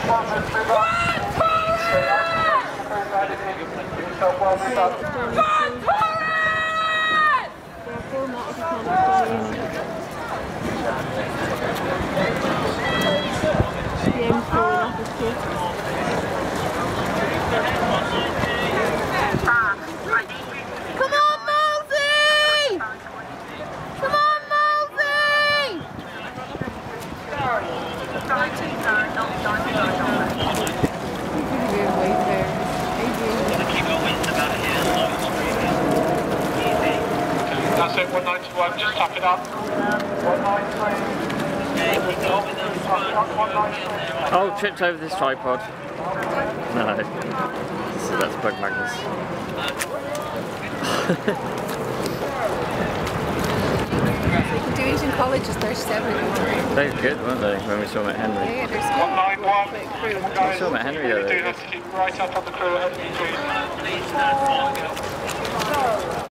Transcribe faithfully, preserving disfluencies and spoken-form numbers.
That's it, one ninety-one, just tap it up. one ninety-three. Oh, tripped over this tripod. No, that's Bug Magnus. Doing in college is thirty-seven. They were good, weren't they, when we saw them at Henry? Yeah, there's one ninety-one. We saw them at Henry though. Do have to keep right up on the crew at Henry, please.